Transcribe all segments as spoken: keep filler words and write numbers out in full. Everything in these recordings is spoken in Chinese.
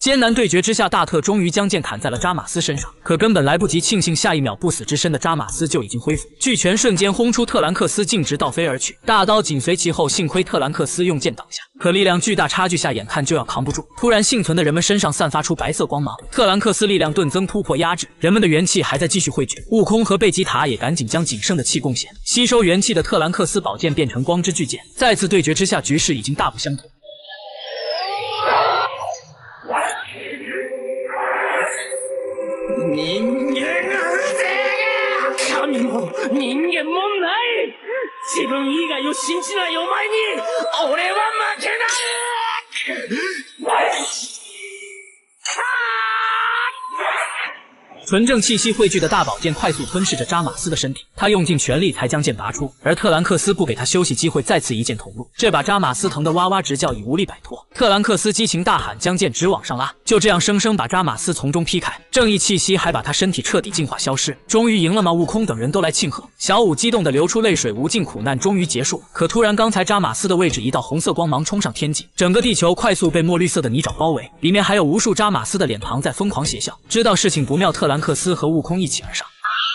艰难对决之下，大特终于将剑砍在了扎马斯身上，可根本来不及庆幸，下一秒不死之身的扎马斯就已经恢复，巨拳瞬间轰出，特兰克斯径直倒飞而去，大刀紧随其后。幸亏特兰克斯用剑挡下，可力量巨大差距下，眼看就要扛不住。突然，幸存的人们身上散发出白色光芒，特兰克斯力量顿增，突破压制，人们的元气还在继续汇聚。悟空和贝吉塔也赶紧将仅剩的气贡献，吸收元气的特兰克斯宝剑变成光之巨剑。再次对决之下，局勢已经大不相同。 人間神も人間もない自分以外を信じないお前に俺は負けない纯正气息汇聚的大宝剑快速吞噬着扎马斯的身体，他用尽全力才将剑拔出，而特兰克斯不给他休息机会，再次一剑捅入，这把扎马斯疼得哇哇直叫，已无力摆脱。特兰克斯激情大喊，将剑直往上拉，就这样生生把扎马斯从中劈开，正义气息还把他身体彻底净化消失。终于赢了吗？悟空等人都来庆贺，小五激动的流出泪水，无尽苦难终于结束。可突然，刚才扎马斯的位置一道红色光芒冲上天际，整个地球快速被墨绿色的泥沼包围，里面还有无数扎马斯的脸庞在疯狂邪笑。知道事情不妙，特兰克斯和悟空一起而上。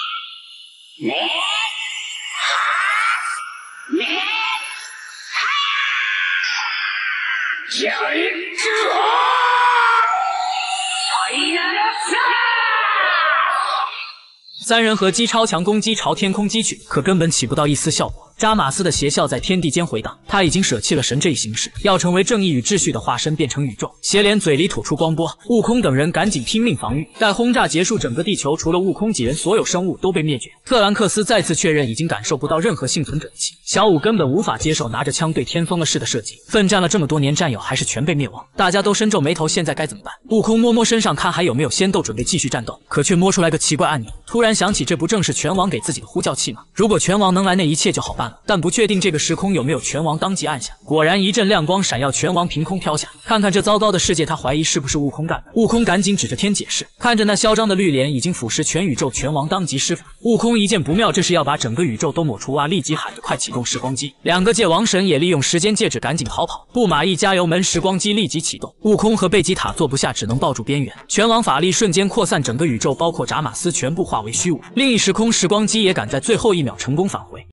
三人合击超强攻击朝天空击去，可根本起不到一丝效果。扎马斯的邪笑在天地间回荡，他已经舍弃了神这一形式，要成为正义与秩序的化身，变成宇宙。邪脸嘴里吐出光波，悟空等人赶紧拼命防御。待轰炸结束，整个地球除了悟空几人，所有生物都被灭绝。特兰克斯再次确认已经感受不到任何幸存者的气，小五根本无法接受拿着枪对天疯了似的射击，奋战了这么多年，战友还是全被灭亡，大家都深皱眉头，现在该怎么办？悟空摸摸身上，看还有没有仙豆，准备继续战斗，可却摸出来个奇怪按钮，突然想起这不正是拳王给自己的呼叫器吗？如果拳王能来，那一切就好办了，但不确定这这个时空有没有拳王，当即按下，果然一阵亮光闪耀，拳王凭空飘下。看看这糟糕的世界，他怀疑是不是悟空干的。悟空赶紧指着天解释，看着那嚣张的绿脸已经腐蚀全宇宙，拳王当即施法。悟空一见不妙，这是要把整个宇宙都抹除啊！立即喊着快启动时光机。两个界王神也利用时间戒指赶紧逃跑。布马一加油门，时光机立即启动。悟空和贝吉塔坐不下，只能抱住边缘。拳王法力瞬间扩散，整个宇宙包括扎马斯全部化为虚无。另一时空时光机也赶在最后一秒成功返回。